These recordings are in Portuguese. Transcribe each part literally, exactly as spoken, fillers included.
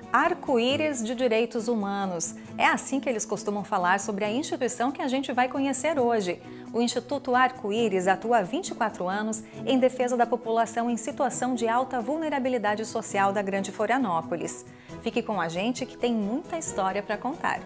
Arco-íris de direitos humanos. É assim que eles costumam falar sobre a instituição que a gente vai conhecer hoje. O Instituto Arco-íris atua há vinte e quatro anos em defesa da população em situação de alta vulnerabilidade social da Grande Florianópolis. Fique com a gente que tem muita história para contar.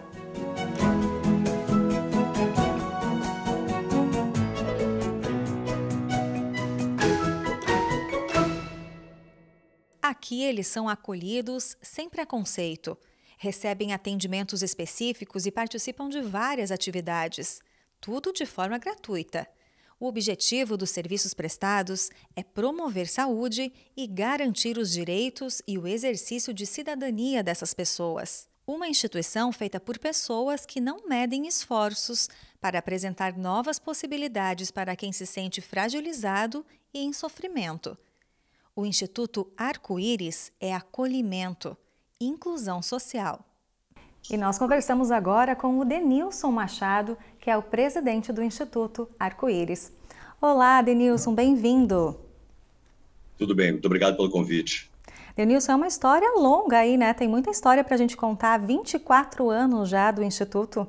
Aqui eles são acolhidos sem preconceito, recebem atendimentos específicos e participam de várias atividades, tudo de forma gratuita. O objetivo dos serviços prestados é promover saúde e garantir os direitos e o exercício de cidadania dessas pessoas. Uma instituição feita por pessoas que não medem esforços para apresentar novas possibilidades para quem se sente fragilizado e em sofrimento. O Instituto Arco-íris é acolhimento, inclusão social. E nós conversamos agora com o Denilson Machado, que é o presidente do Instituto Arco-íris. Olá, Denilson, bem-vindo. Tudo bem, muito obrigado pelo convite. Denilson, é uma história longa aí, né? Tem muita história para a gente contar, vinte e quatro anos já do Instituto.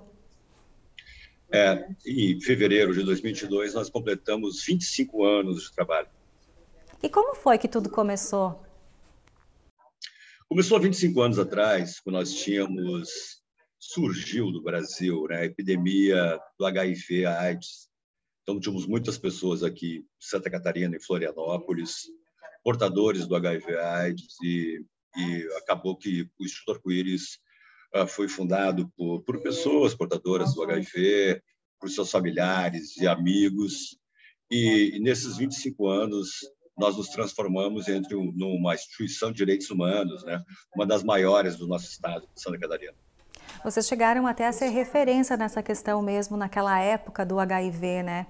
É, em fevereiro de dois mil e vinte e dois, nós completamos vinte e cinco anos de trabalho. E como foi que tudo começou? Começou há vinte e cinco anos atrás, quando nós tínhamos, surgiu no Brasil, né, a epidemia do H I V AIDS. Então, tínhamos muitas pessoas aqui em Santa Catarina, em Florianópolis, portadores do H I V AIDS, e, e acabou que o Instituto Arco-íris uh, foi fundado por, por pessoas portadoras do H I V, por seus familiares e amigos, e, e nesses vinte e cinco anos, nós nos transformamos entre um, numa instituição de direitos humanos, né? Uma das maiores do nosso estado, de Santa Catarina. Vocês chegaram até a ser referência nessa questão mesmo, naquela época do H I V, né?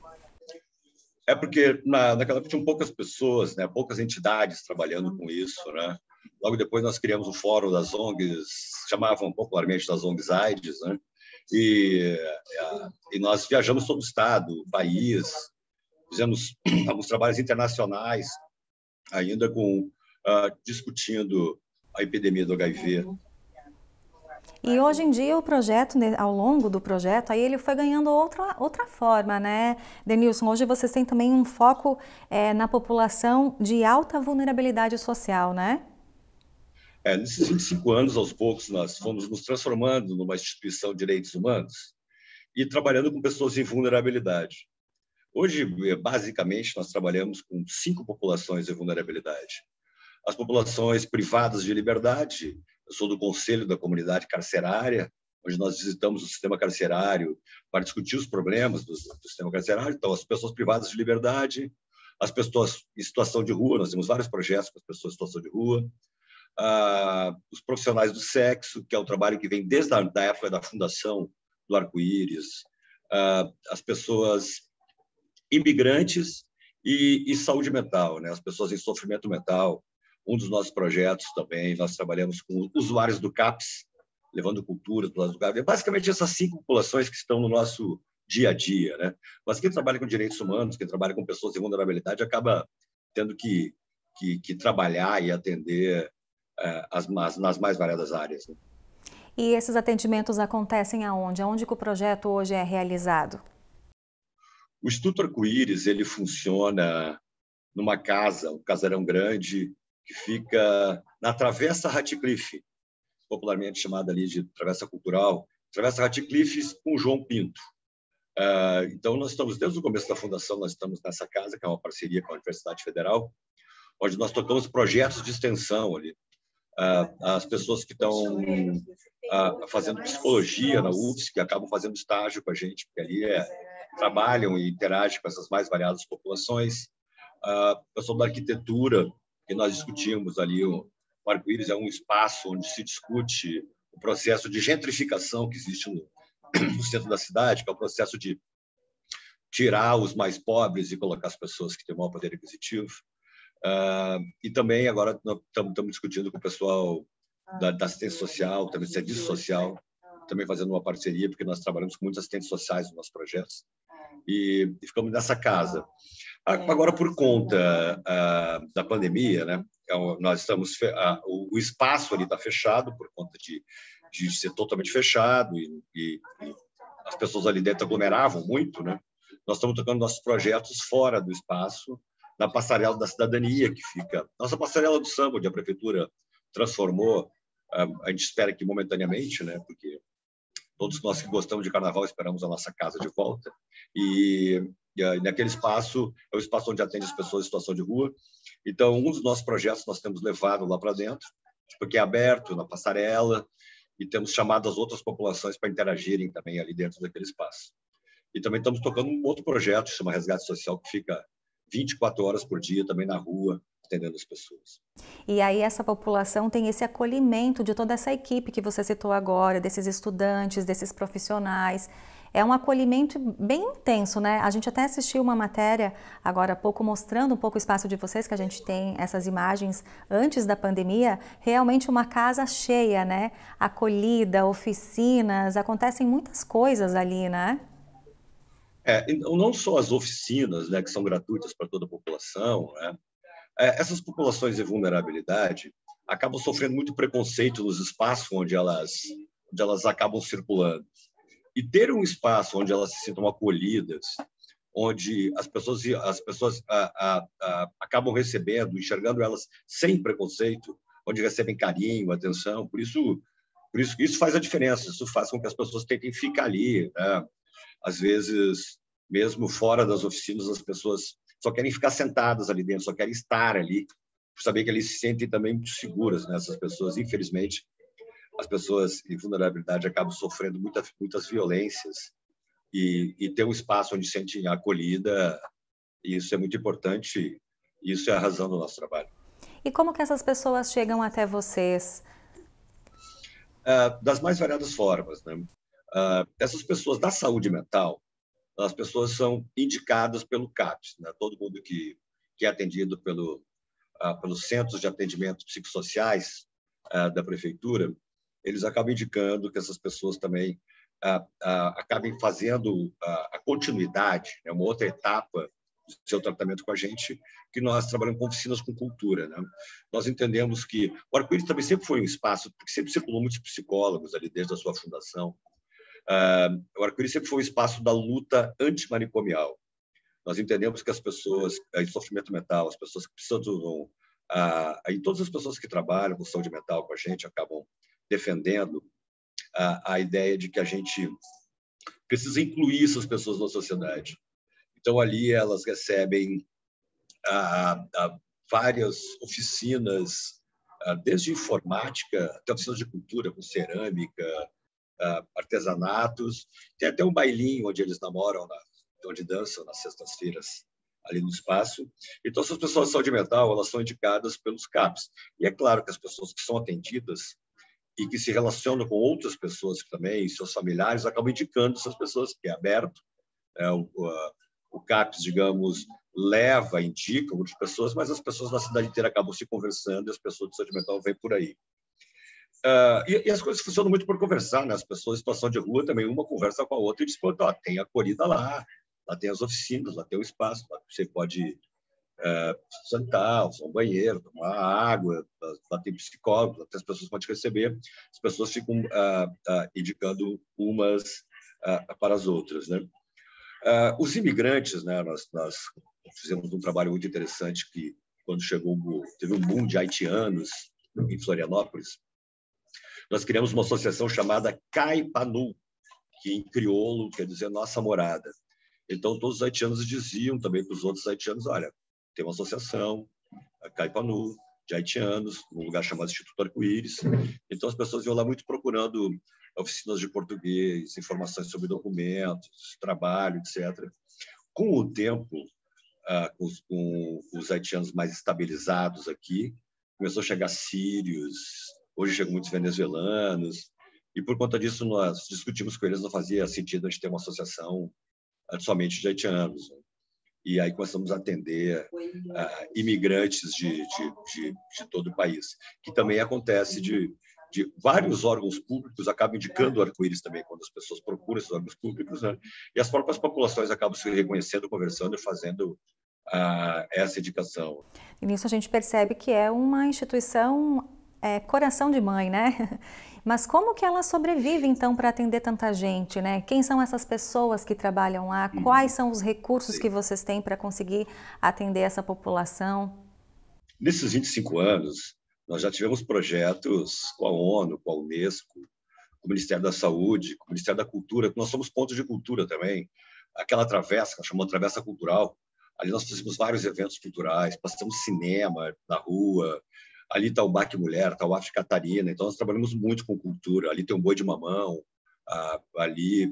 É porque na, naquela época tinham poucas pessoas, né? Poucas entidades trabalhando com isso, né? Logo depois nós criamos o Fórum das O N Gs, chamavam popularmente das O N Gs AIDS, né? E, e nós viajamos todo o estado, o país, fizemos alguns trabalhos internacionais, ainda com uh, discutindo a epidemia do H I V. E hoje em dia o projeto, ao longo do projeto, aí ele foi ganhando outra, outra forma, né, Denilson? Hoje vocês têm também um foco é, na população de alta vulnerabilidade social, né? É, nesses vinte e cinco anos, aos poucos, nós fomos nos transformando numa instituição de direitos humanos e trabalhando com pessoas em vulnerabilidade. Hoje, basicamente, nós trabalhamos com cinco populações de vulnerabilidade. As populações privadas de liberdade, eu sou do Conselho da Comunidade Carcerária, onde nós visitamos o sistema carcerário para discutir os problemas do, do sistema carcerário. Então, as pessoas privadas de liberdade, as pessoas em situação de rua, nós temos vários projetos para as pessoas em situação de rua, ah, os profissionais do sexo, que é um trabalho que vem desde a da época da fundação do Arco-íris, ah, as pessoas imigrantes e, e saúde mental, né? As pessoas em sofrimento mental. Um dos nossos projetos também, nós trabalhamos com usuários do CAPS, levando cultura para o CAPS. Basicamente, essas cinco populações que estão no nosso dia a dia, né? Mas quem trabalha com direitos humanos, quem trabalha com pessoas em vulnerabilidade, acaba tendo que, que, que trabalhar e atender eh, as, nas, nas mais variadas áreas, né? E esses atendimentos acontecem aonde? Aonde que o projeto hoje é realizado? O Instituto Arco-íris, ele funciona numa casa, um casarão grande, que fica na Travessa Ratcliffe, popularmente chamada ali de Travessa Cultural, Travessa Ratcliffe com João Pinto. Uh, então, nós estamos, desde o começo da fundação, nós estamos nessa casa, que é uma parceria com a Universidade Federal, onde nós tocamos projetos de extensão ali. Uh, as pessoas que estão uh, fazendo psicologia na U F S C, que acabam fazendo estágio com a gente, porque ali é, trabalham e interagem com essas mais variadas populações. Uh, pessoal da arquitetura, que nós discutimos ali, o, o Arco-íris é um espaço onde se discute o processo de gentrificação que existe no, no centro da cidade, que é o processo de tirar os mais pobres e colocar as pessoas que têm maior poder aquisitivo. Uh, e também agora nós estamos discutindo com o pessoal da, da assistência social, também serviço social, também fazendo uma parceria, porque nós trabalhamos com muitos assistentes sociais nos nossos projetos. E, e ficamos nessa casa. Agora, por conta uh, da pandemia, né, é um, nós estamos a, o, o espaço ali está fechado por conta de, de ser totalmente fechado e, e, e as pessoas ali dentro aglomeravam muito, né? Nós estamos tocando nossos projetos fora do espaço, na passarela da cidadania que fica, nossa passarela do samba, onde a prefeitura transformou, a gente espera que momentaneamente, né? Porque todos nós que gostamos de carnaval esperamos a nossa casa de volta. E, e naquele espaço é o espaço onde atende as pessoas em situação de rua. Então, um dos nossos projetos nós temos levado lá para dentro, porque é aberto na passarela, e temos chamado as outras populações para interagirem também ali dentro daquele espaço. E também estamos tocando um outro projeto, que chama Resgate Social, que fica vinte e quatro horas por dia também na rua, atendendo as pessoas. E aí essa população tem esse acolhimento de toda essa equipe que você citou agora, desses estudantes, desses profissionais. É um acolhimento bem intenso, né? A gente até assistiu uma matéria agora há pouco mostrando um pouco o espaço de vocês, que a gente tem essas imagens antes da pandemia, realmente uma casa cheia, né? Acolhida, oficinas, acontecem muitas coisas ali, né? É, não só as oficinas, né, que são gratuitas para toda a população, né? É, essas populações de vulnerabilidade acabam sofrendo muito preconceito nos espaços onde elas, onde elas acabam circulando. E ter um espaço onde elas se sintam acolhidas, onde as pessoas, as pessoas a, a, a, acabam recebendo, enxergando elas sem preconceito, onde recebem carinho, atenção, por isso, por isso isso faz a diferença, isso faz com que as pessoas tentem ficar ali, né? Às vezes, mesmo fora das oficinas, as pessoas só querem ficar sentadas ali dentro, só querem estar ali, por saber que eles se sentem também muito seguras, né? Essas pessoas, infelizmente, as pessoas em vulnerabilidade acabam sofrendo muitas, muitas violências e, e ter um espaço onde se sentem acolhida, isso é muito importante, e isso é a razão do nosso trabalho. E como que essas pessoas chegam até vocês? Uh, das mais variadas formas, né? Uh, essas pessoas da saúde mental, as pessoas são indicadas pelo CAPS, né? Todo mundo que, que é atendido pelo, uh, pelos centros de atendimento psicossociais uh, da prefeitura, eles acabam indicando que essas pessoas também uh, uh, acabem fazendo uh, a continuidade, né? Uma outra etapa do seu tratamento com a gente, que nós trabalhamos com oficinas com cultura, né? Nós entendemos que o Arco-Íris também sempre foi um espaço, porque sempre circulou muitos psicólogos ali desde a sua fundação. Uh, o Arco-Íris sempre foi um espaço da luta antimanicomial. Nós entendemos que as pessoas em sofrimento mental, as pessoas que precisam, uh, e todas as pessoas que trabalham com saúde mental com a gente acabam defendendo uh, a ideia de que a gente precisa incluir essas pessoas na sociedade. Então, ali elas recebem uh, uh, várias oficinas, uh, desde informática até oficinas de cultura, com cerâmica, uh, artesanatos. Tem até um bailinho onde eles namoram, na, onde dançam nas sextas-feiras, ali no espaço. Então, essas pessoas de saúde mental, elas são indicadas pelos CAPS. E é claro que as pessoas que são atendidas e que se relacionam com outras pessoas também, seus familiares, acabam indicando essas pessoas, que é aberto. É, o, o CAPS, digamos, leva, indica outras pessoas, mas as pessoas na cidade inteira acabam se conversando e as pessoas de saúde mental vêm por aí. Uh, e, e as coisas funcionam muito por conversar, né? As pessoas em situação de rua também, uma conversa com a outra e diz, ó, tem acolhida lá, lá tem as oficinas, lá tem o espaço, lá você pode uh, sentar, usar um banheiro, tomar água, lá tem psicólogos, lá tem as pessoas que podem receber, as pessoas ficam uh, uh, indicando umas uh, para as outras, né? Uh, os imigrantes, né? Nós, nós fizemos um trabalho muito interessante que, quando chegou, teve um boom de haitianos em Florianópolis, nós criamos uma associação chamada Caipanu, que em crioulo quer dizer nossa morada. Então, todos os haitianos diziam também para os outros haitianos, olha, tem uma associação, a Caipanu, de haitianos, num lugar chamado Instituto Arco-Íris. Então, as pessoas iam lá muito procurando oficinas de português, informações sobre documentos, trabalho, etcétera. Com o tempo, ah, com, os, com os haitianos mais estabilizados aqui, começou a chegar sírios, hoje chegam muitos venezuelanos, e por conta disso nós discutimos com eles, não fazia sentido a gente ter uma associação somente de haitianos. E aí começamos a atender uh, imigrantes de, de, de, de todo o país, que também acontece de, de vários órgãos públicos acabam indicando o arco-íris também, quando as pessoas procuram esses órgãos públicos, né? E as próprias populações acabam se reconhecendo, conversando e fazendo a essa indicação. E nisso a gente percebe que é uma instituição é, coração de mãe, né? Mas como que ela sobrevive, então, para atender tanta gente, né? Quem são essas pessoas que trabalham lá? Quais são os recursos Sim. que vocês têm para conseguir atender essa população? Nesses vinte e cinco anos, nós já tivemos projetos com a ONU, com a Unesco, com o Ministério da Saúde, com o Ministério da Cultura, nós somos pontos de cultura também. Aquela travessa, que nós chamamos de Travessa Cultural, ali nós fizemos vários eventos culturais, passamos cinema na rua, ali está o Baque Mulher, está o Arte Catarina, então nós trabalhamos muito com cultura, ali tem o Boi de Mamão, ali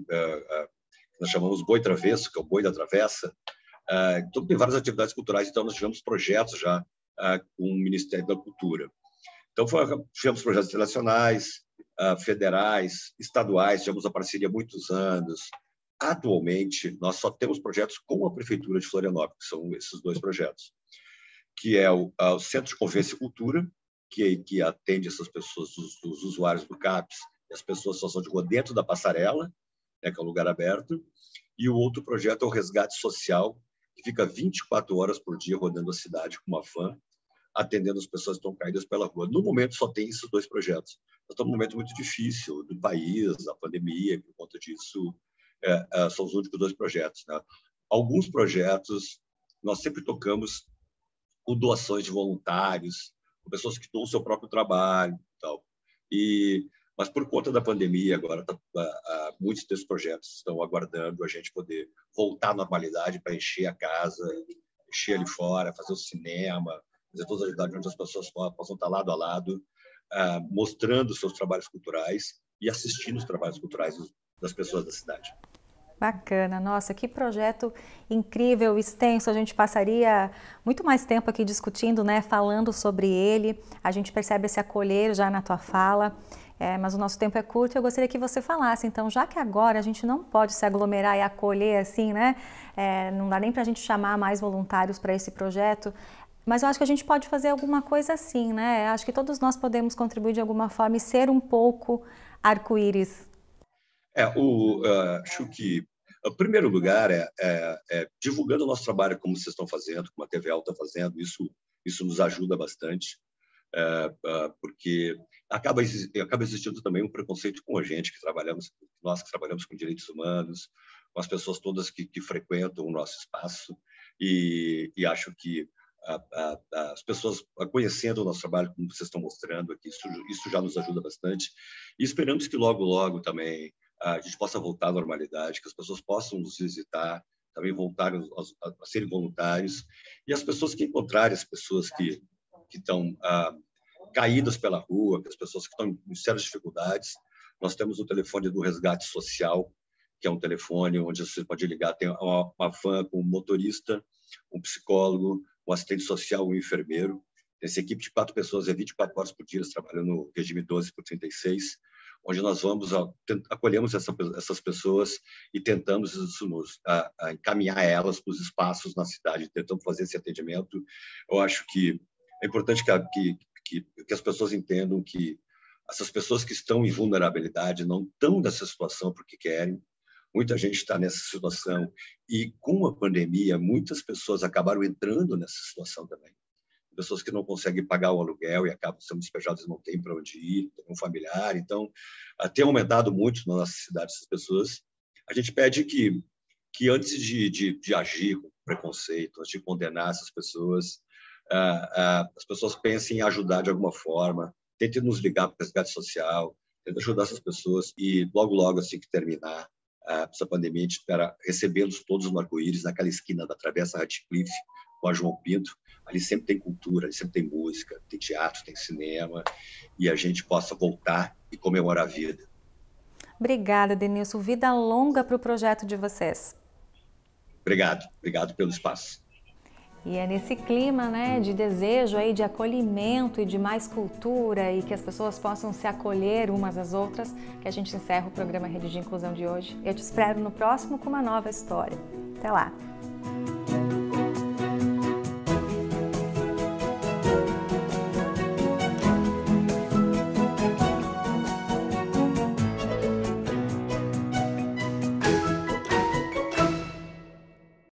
nós chamamos Boi Travesso, que é o Boi da Travessa, então tem várias atividades culturais, então nós tivemos projetos já com o Ministério da Cultura. Então tivemos projetos internacionais, federais, estaduais, tivemos a parceria há muitos anos. Atualmente, nós só temos projetos com a Prefeitura de Florianópolis, que são esses dois projetos, que é o, o Centro de Convivência e Cultura, que, que atende essas pessoas, os, os usuários do CAPS, e as pessoas em situação de rua dentro da passarela, né, que é um lugar aberto, e o outro projeto é o Resgate Social, que fica vinte e quatro horas por dia rodando a cidade com uma van, atendendo as pessoas que estão caídas pela rua. No momento, só tem esses dois projetos. Nós estamos num momento muito difícil do país, a pandemia, por conta disso, é, é, são os únicos dois projetos, né? Alguns projetos, nós sempre tocamos com doações de voluntários, com pessoas que doam o seu próprio trabalho e tal. E, mas, por conta da pandemia, agora, tá, a, a, muitos desses projetos estão aguardando a gente poder voltar à normalidade para encher a casa, encher ali fora, fazer o cinema, fazer todas as atividades onde as pessoas possam estar lado a lado, uh, mostrando seus trabalhos culturais e assistindo os trabalhos culturais das pessoas da cidade. Bacana, nossa, que projeto incrível, extenso, a gente passaria muito mais tempo aqui discutindo, né, falando sobre ele, a gente percebe esse acolher já na tua fala, é, mas o nosso tempo é curto e eu gostaria que você falasse, então, já que agora a gente não pode se aglomerar e acolher assim, né, é, não dá nem para a gente chamar mais voluntários para esse projeto, mas eu acho que a gente pode fazer alguma coisa assim, né, acho que todos nós podemos contribuir de alguma forma e ser um pouco arco-íris. É, o, uh, acho que o primeiro lugar é, é, é divulgando o nosso trabalho como vocês estão fazendo, como a T V L está fazendo, isso, isso nos ajuda bastante, é, uh, porque acaba, acaba existindo também um preconceito com a gente, que trabalhamos, nós que trabalhamos com direitos humanos, com as pessoas todas que, que frequentam o nosso espaço, e, e acho que a, a, as pessoas conhecendo o nosso trabalho, como vocês estão mostrando aqui, isso, isso já nos ajuda bastante, e esperamos que logo, logo também a gente possa voltar à normalidade, que as pessoas possam nos visitar, também voltar a, a, a serem voluntários, e as pessoas que encontrarem, as pessoas que, que estão ah, caídas pela rua, as pessoas que estão em sérias dificuldades, nós temos o telefone do Resgate Social, que é um telefone onde você pode ligar, tem uma, uma van com um motorista, um psicólogo, um assistente social, um enfermeiro. Essa equipe de quatro pessoas é vinte e quatro horas por dia, eles trabalham no regime doze por trinta e seis, onde nós vamos, acolhemos essa, essas pessoas e tentamos nos, a, a encaminhar elas para os espaços na cidade, tentamos fazer esse atendimento. Eu acho que é importante que, que, que as pessoas entendam que essas pessoas que estão em vulnerabilidade não estão nessa situação porque querem. Muita gente está nessa situação e, com a pandemia, muitas pessoas acabaram entrando nessa situação também. Pessoas que não conseguem pagar o aluguel e acabam sendo despejadas e não têm para onde ir, tem um familiar. Então, tem aumentado muito na nossa cidade essas pessoas. A gente pede que, que antes de, de, de agir com preconceito, antes de condenar essas pessoas, ah, ah, as pessoas pensem em ajudar de alguma forma, tentem nos ligar para o resgate social, tentem ajudar essas pessoas e logo, logo, assim que terminar ah, essa pandemia, a gente espera recebê-los todos no arco-íris, naquela esquina da Travessa Radcliffe, com a João Pinto. Ali sempre tem cultura, ali sempre tem música, tem teatro, tem cinema, e a gente possa voltar e comemorar a vida. Obrigada, Denilson. Vida longa para o projeto de vocês. Obrigado, obrigado pelo espaço. E é nesse clima, né, de desejo aí de acolhimento e de mais cultura e que as pessoas possam se acolher umas às outras, que a gente encerra o programa Rede de Inclusão de hoje. Eu te espero no próximo com uma nova história. Até lá!